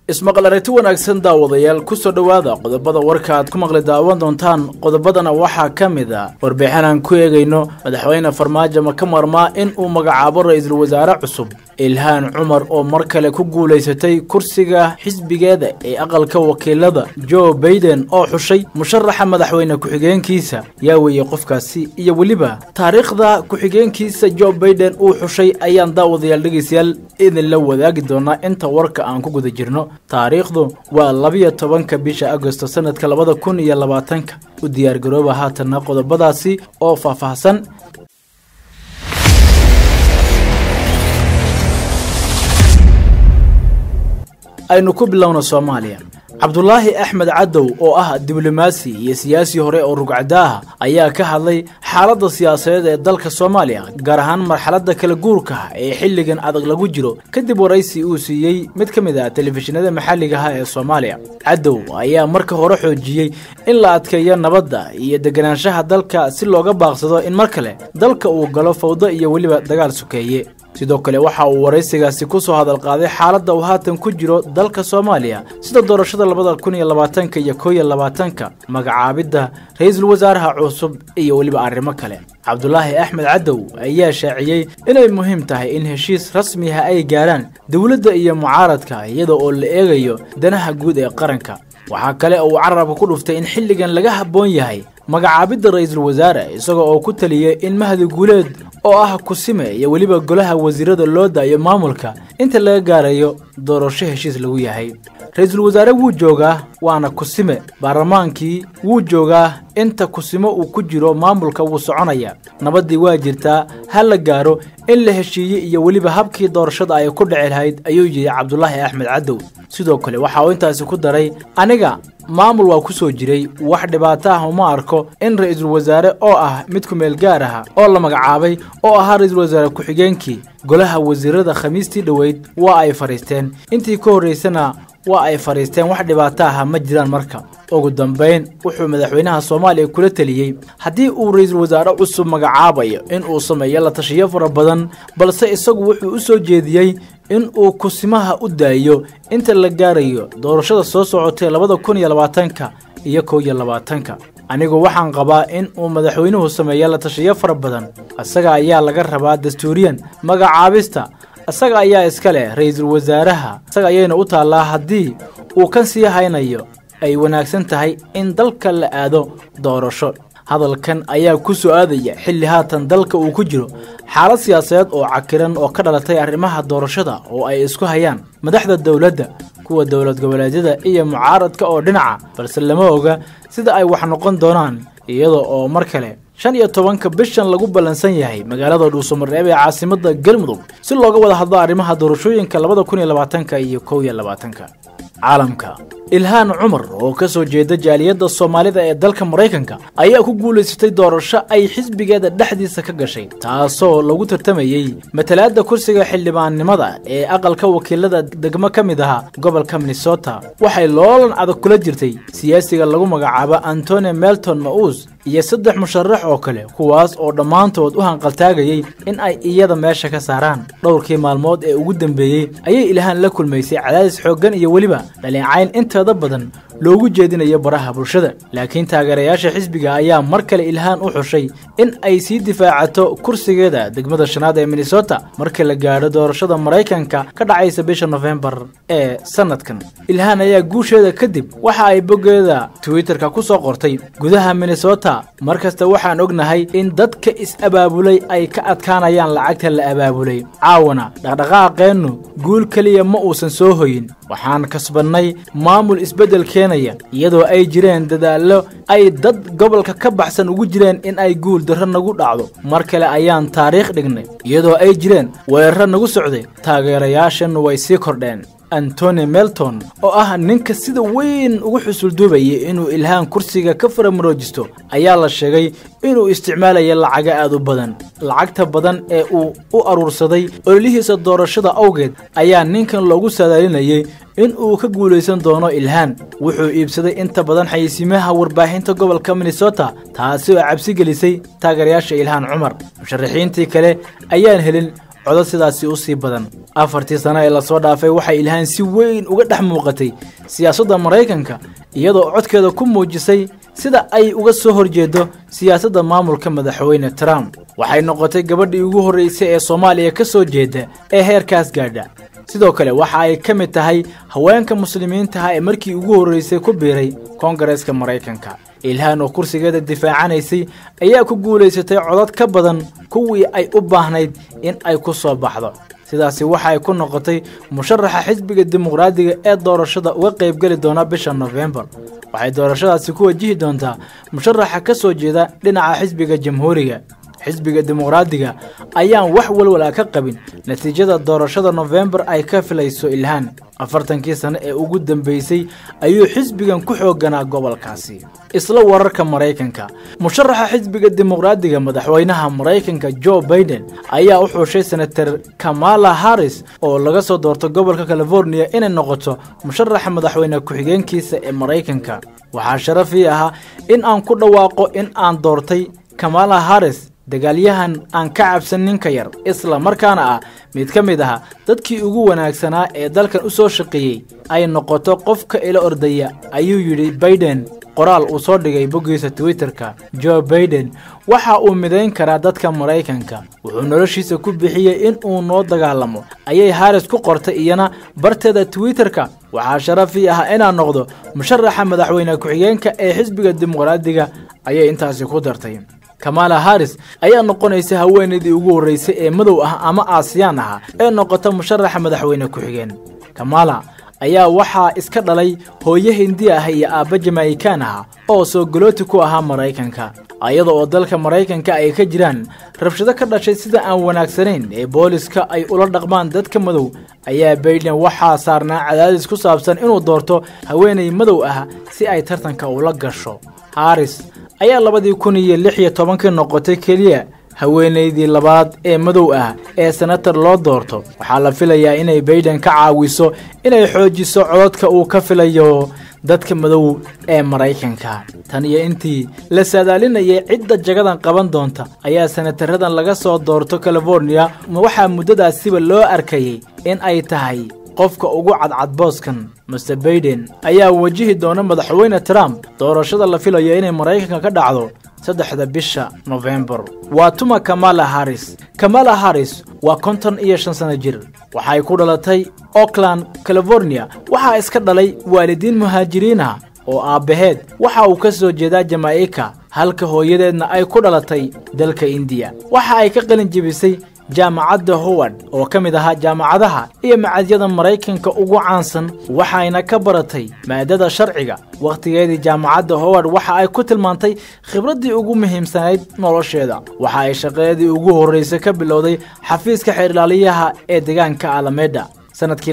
ismaqlarati wanaagsan daawadayaal ku soo dhawaada qodobada warka aad ku maqli daawan doontaan qodobadana waxaa kamid ah warbixinaan ku eegayno madaxweyne Farmaajo ma ka marmaa in uu magacaabo ra'iisul wasaare cusub Ilhaan Cumar oo mar kale ku guuleysatay kursiga xisbigeeda ee aqalka wakiilada Joe Biden oo xushay musharaxa madaxweyne ku-xigeenkiisa yaa weeyay qofkaasi iyo waliba taariikhda ku-xigeenkiisa Joe Biden uu xushay ayaan daawadayaal dhageystayaal idin la wadaagi doonaa inta warka aan ku guda jirno taariikhdu waa 12 bisha Agoosto sanadka 2020 u diyaar garooba haatan qodobadaasi oo faahfaahsan aynu ku bilowno Soomaaliya Cabdullaahi Axmed Cadow oo ah diblomaasi iyo siyaasi hore oo rugcadaah ayaa ka hadlay xaaladda siyaasadeed ee dalka Soomaaliya gaar ahaan marxaladda kala guurka ee xilligan adag lagu jiro kadib waraysi uu siiyay mid ka mid ah telefishinada maxalliga ah ee Soomaaliya Cadow ayaa marka hore xoojiyay in la adkeeyo nabadda iyo deganaanshaha dalka si looga baaqsado in mar kale dalka uu galo fawdo iyo waliba dagaal sukeeye sidoo kale waxa uu waraysigaasi ku soo hadal qaaday xaaladda uu haatan ku jiro dalka Soomaaliya sida doorashada 2020 iyo 2020 magacaabida ra'iisul wasaaraha cusub iyo waliba arrimo kale Cabdullaahi Axmed Cadow ayaa shaaciyay inay muhiim tahay in heshiis rasmi ah ay gaaraan dawladda iyo mucaaradka iyadoo oo la eegayo danaha guud ee qaranka waxa kale oo carabka ku dhuftay in xilligan laga haboon yahay magacaabida ra'iisul wasaare isagoo oo ku taliyay in Mahdi Guuleed oo ah kusime iyo waliba golaha wasiirada loo daayo maamulka inta laga gaarayo doorasho heshiis lagu yahay ra'iisul wasaare wuu joogaa waana kusime baarlamaankii wuu joogaa inta kusimo uu ku jiro maamulka wuu soconaya nabadii waa jirtaa hal la gaaro in la heshiiyay iyo waliba habkii doorashada ay ku dhici lahayd ayuu yiri Cabdullaahi Axmed Cadow sidoo kale waxa uu intaas ku daray aniga maamul waa ku soo jiray wax dhibaato ah uma arko in ra'iisul wasaare oo ah mid ku meel gaar ah oo la magacaabay oo ah ra'iisul wasaare ku-xigeenkii golaha wasiirada khamiistii dhaweyd waa ay fariisteen intii ka horeysana waa ay fariisteen wax dhibaato ah ma jiraan marka ugu dambeyn wuxuu madaxweynaha Soomaaliya kula taliyay hadii uu ra'iisul wasaare cusub magacaabayo in uu sameeyo la tashiyo fara badan balse isagu wuxuu u soo jeediyay in uu kusimaha u daayo inta la gaarayo doorashada soo socotay 2020 iyo 2020 anigu waxaan qabaa in uu madaxweynuhu sameeyo la tashiyo fara badan asaga ayaa laga rabaa dastuuriyan magacaabista asaga ayaa iska leh ra'iisul wasaaraha asaga ayayna u taalaa hadii uu kan sii haynayo ay wanaagsan tahay in dalka la aado doorasho hadalkan ayaa ku soo aadaya xilli haatan dalka uu ku jiro xaalad siyaasadeed oo cakiran oo ka dhalatay arrimaha doorashada oo ay isku hayaan madaxda dawladda kuwa dawlad goboleedyada iyo mucaaradka oo dhinaca balse lama oga sida ay wax noqon doonaan iyadoo oo mar kale 15 bishan lagu balansan yahay magaalada Dhuusamareeb ee caasimadda Galmudug si looga wada hadlo arrimaha doorashooyinka 2020 iyo 2020 caalamka Ilhaan Cumar oo ka soo jeeda jaaliyadda Soomaalida ee dalka Mareykanka ayaa ku guuleysatay doorasho ay xisbigeeda dhexdiisa ka gashay taasoo lagu tartamayay matalaadda kursiga xildhibaannimada ee aqalka wakiilada degmo kamid ah gobolka Minnesota waxay loolan adag kula jirtay siyaasiga lagu magacaabo Anthony Melton Mous iyo 3 musharax oo kale kuwaas oo dhamaantood u hanqaltaagayay in ay iyada meesha ka saaraan dhowrkii maalmood ee ugu dambeeyay ayay Ilhaan la kulmaysay cadaadis xooggan iyo waliba dhaleecayn inta badan loogu jeedinayo baraha bulshada laakiin taageerayaasha xisbiga ayaa mar kale Ilhaan u xushay in ay sii difaacato kursigeeda degmada shanaad ee Minnesota marka la gaaro doorashada Mareykanka ka dhacaysa bisha November ee sanadkan Ilhaan ayaa guusheeda kadib waxa ay bogeeda Twitter-ka ku soo qortay gudaha Minnesota markasta waxaan ognahay in dadka is abaabulay ay ka adkaanayaan lacagta la abaabulay caawana dhaqdhaqaaqeenu guul kaliya ma uusan soo hoyin waxaan kasbanay maamul isbedel keenaya iyadoo ay jireen dadaalo ay dad gobolka ka baxsan ugu jireen in ay guul darro nagu dhacdo mar kale ayaan taariikh dhignay iyadoo ay jireen weerar nagu socday taageerayaashanu way sii kordheen Anthony Melton oo ah ninka sida weyn ugu xusul duubayay inuu Ilhaan kursiga ka faramaroojisto ayaa la sheegay inuu isticmaalayo lacag aad u badan lacagta badan ee uu u aruursaday ololihiisa doorashada awgeed ayaa ninkan loogu saadaalinayay in uu ka guuleysan doono Ilhaan wuxuu iibsaday inta badan xayisiimaha warbaahinta gobolka Minnesota taasi oo cabsi gelisay taageerayaasha Ilhaan Cumar musharaxiintii kale ayaan helin codad sidaasi u sii badan. Afartii sano ee la soo dhaafay waxay Ilhaan si weyn uga dhex muuqatay siyaasadda Mareykanka iyadoo codkeeda ku muujisay sida ay uga soo horjeedo siyaasadda maamulka madaxweyne Trump. Waxay noqotay gabadhii ugu horeysay ee Soomaaliya ka soo jeeda ee heerkaas gaadha. sidoo kale waxa ay ka mid tahay haweenka muslimiinta ee markii ugu horeysay ku biiray Koongareeska Mareykanka. Ilhaan oo kursigeeda difaacanaysay ayaa ku guuleysatay codad ka badan kuwii ay u baahnayd in ay ku soo baxdo. sidaasi waxa ay ku noqotay musharaxa xisbiga dimuqraadiga ee doorashada uga qayb gali doona bisha November. waxay doorashadaasi ku wajihi doontaa musharaxa ka soo jeeda dhinaca xisbiga jamhuuriga. xisbiga dimuqraadiga ayaan wax walwala ka qabin natiijada doorashada November ay ka filayso Ilhaan. 40 sano ee ugu dambeysay ayuu xisbigan ku xooganaa gobolkaasi. isla wararka Mareykanka, musharaxa xisbiga dimuqraadiga madaxweynaha Mareykanka Joe Biden ayaa u xushay senator Kamala Harris oo laga soo doortay gobolka California inay noqoto musharaxa madaxweyne ku-xigeenkiisa ee Mareykanka. waxaa sharaf ii ah in aan ku dhawaaqo in aan doortay Kamala Harris, dagaalyahan aan ka cabsanin ka yar isla markaana ah mid ka mid ah dadkii ugu wanaagsanaa ee dalkan u soo shaqeeyay ay noqoto qofka ila ordaya, ayuu yiri Biden qoraal uu soo dhigay boggiisa Twitterka. Joe Biden waxa uu mideyn karaa dadka Mareykanka, wuxuu noloshiisa ku bixiyay in uu noo dagaalamo, ayay Harris ku qortay iyana barteeda Twitterka. waxaa sharaf ii ah inaan noqdo musharaxa madaxweyne ku-xigeenka ee xisbiga dimuqraadiga, ayay intaasi ku dartay. Kamala Harris ayaa noqonaysa haweeneydii ugu horeysay ee madow ah ama Aasiyaan ah ee noqota musharaxa madaxweyne ku-xigeen. Kamala ayaa waxaa iska dhalay hooyo Hindi ah iyo aabba Jamaican ah oo soo galooti ku ahaa Mareykanka. iyadoo dalka Mareykanka ay ka jiraan rabshado ka dhashay sida aan wanaagsanayn ee booliska ay ula dhaqmaan dadka madow, ayaa Biden waxaa saarnaa cadaadis ku saabsan inuu doorto haweeney madow ah si ay tartanka ula gasho. Harris ayaa 2016 noqotay kaliya haweeneydii labaad ee madow ah ee senator loo doorto. waxaa la filayaa inay Biden ka caawiso inay xoojiso codadka uu ka filayo dadka madow ee Mareykanka. tan iyo intii la saadaalinayay cidda jagadan qaban doonta ayaa senataradan laga soo doorto California waxaa muddadaasiba loo arkayay in ay tahay qofka ugu cadcad booskan. Mr. Biden ayaa wajihi doona madaxweyne Trump doorashada la filayo inay Mareykanka ka dhacdo 3 bisha November. waa tuma Kamala Harris. Kamala Harris waa 55 sano jir. waxay ku dhalatay Oakland, California. waxaa iska dhalay waalidiin muhaajiriin ah oo aabaheed waxa uu ka soo jeedaa Jamaica halka hooyadeedna ay ku dhalatay dalka India. waxa ay ka qalin jebisay jaamacadda Howard oo ka mid ah jaamacadaha iyo macadyada Mareykanka ugu caansan, waxayna ka baratay maadada sharciga. waqtigeedii jaamacadda Howard waxa ay ku tilmaantay khibradii ugu muhiimsanayd nolosheeda. waxa ay shaqadeedii ugu horeysay ka bilowday xafiiska xeer ilaaliyaha ee deegaanka Alameda. sanadkii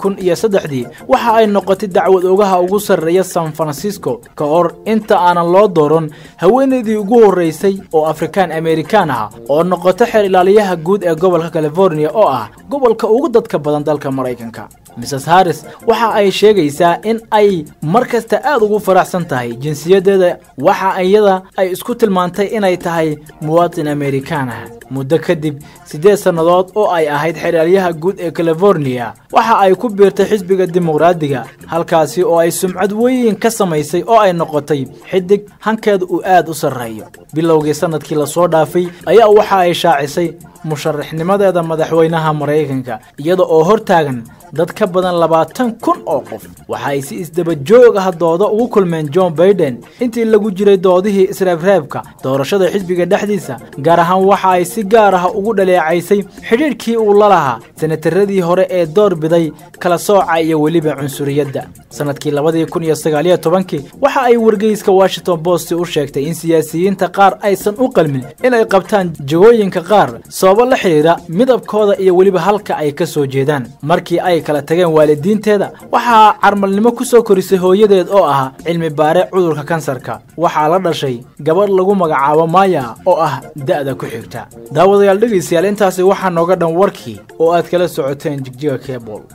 2003 waxa ay noqotay dacwad ogaha ugu sareeya San Francisco ka hor inta aanan loo dooran haweeneydii ugu horeysay oo African American ah oo noqotay xeer ilaaliyaha guud ee gobolka California oo ah gobolka ugu dadka badan dalka Mareykanka. Mrs. Harris waxa ay sheegaysaa in ay markasta aad ugu faraxsan tahay jinsiyadeeda. waxa iyada ay isku tilmaantay inay tahay muwaadin American ah. muddo kadib 8 sanadood oo ay ahayd xeer ilaaliyaha guud ee California, waxa ay ku biirtay xisbiga dimuqraadiga halkaasi oo ay sumcad weyn ka samaysay oo ay noqotay xidig hankeedu uu aad u sareeyo. bilowgii sanadkii la soo dhaafay ayaa waxa ay shaacisay musharaxnimadeeda madaxweynaha Mareykanka iyada oo hortaagan dad ka badan 20,000 oo qof. waxa ay si isdaba joog ah doodo ugu kulmeen Joe Biden intii lagu jiray doodihii israafraabka doorashada xisbiga dhexdiisa. gaar ahaan waxa ay si gaar ah ugu dhaleecaysay xiriirkii uu la lahaa senataradii hore ee door biday kala sooca iyo weliba cunsuriyadda. sanadkii 2019 waxa ay wargeyska Washington Post u sheegtay in siyaasiyiinta qaar aysan u qalmin inay qabtaan jagooyinka qaar sababo la xiriira midabkooda iyo weliba halka ay ka soo jeedaan. markii ay kala tageen waalidiinteeda waxa carmalnimo ku soo korisay hooyadeed oo ah cilmi baare cudurka kansarka. waxa la dhashay gabadh lagu magacaabo Maya oo ah da'da ku xigta. daawadayaal dhageystayaal intaasi waxa nooga dhan warkii oo aad kala socoteen Jigjiga Cable.